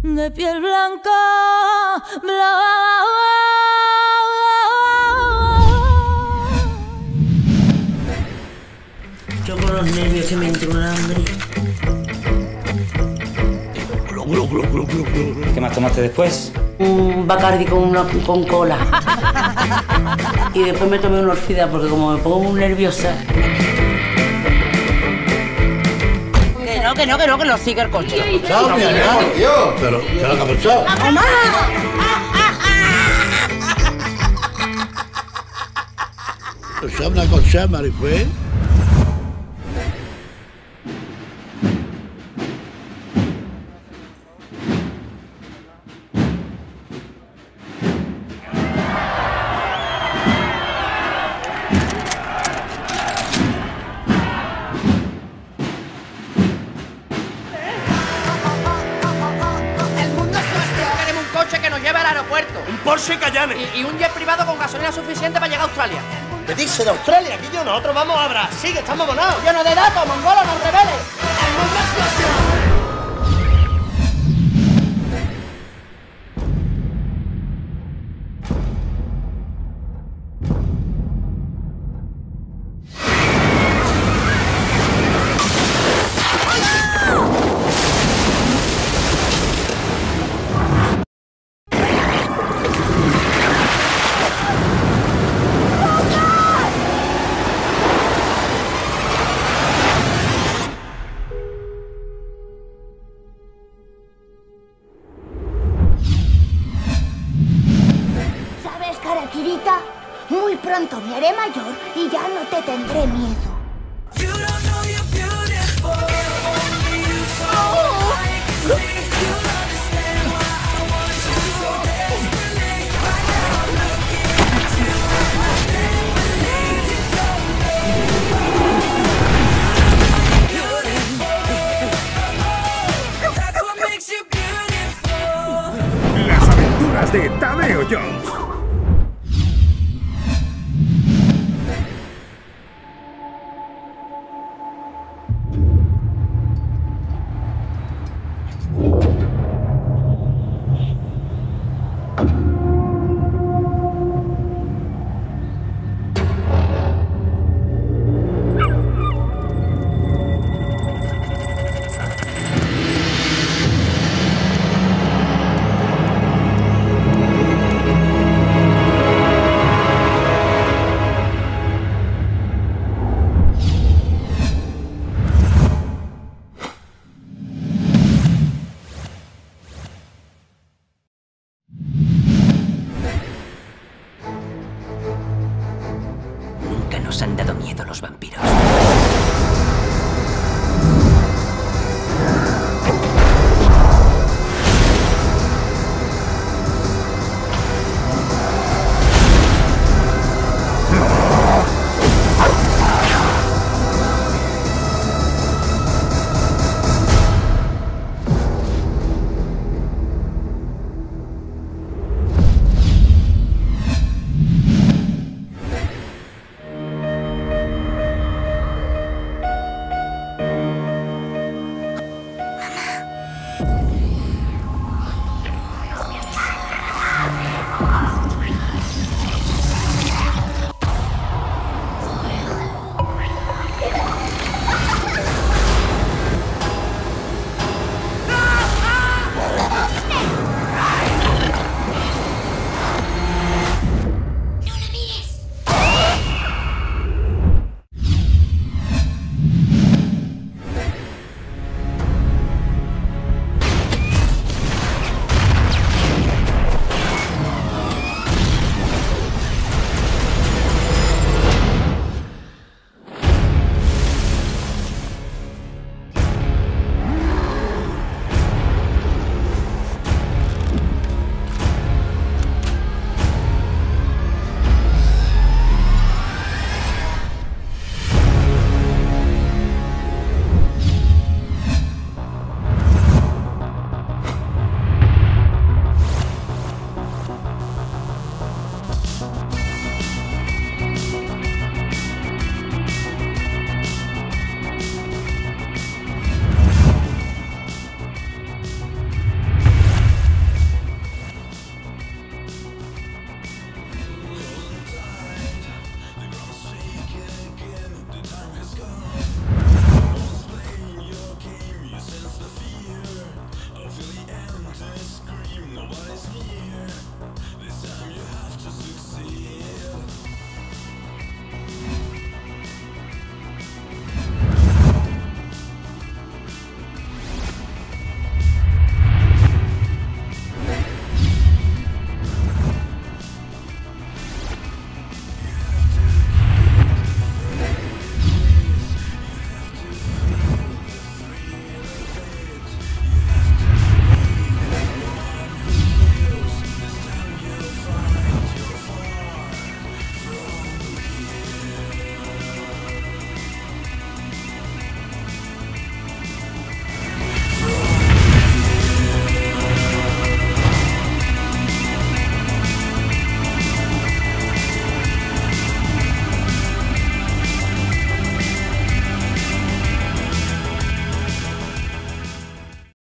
de piel blanca, Yo con los nervios que me entró un hambre. ¿Qué más tomaste después? Un Bacardi con cola. Y después me tomé una orfida porque como me pongo muy nerviosa. Que no siga el coche. ¡Chao, mi hermano, tío! ¿Pero qué es lo que ha pasado? ¡Mamá! ¿Sabes una cosa, Marifé? Que nos lleve al aeropuerto. Un Porsche Cayenne. Y un jet privado con gasolina suficiente para llegar a Australia. ¿Qué dice de Australia? Aquí yo, nosotros vamos a Brasil, que estamos abonados. Lleno de datos, mongolo, no reveles. Kirita, muy pronto me haré mayor y ya no te tendré miedo. Las aventuras de Tadeo Jones. Nunca nos han dado miedo los vampiros.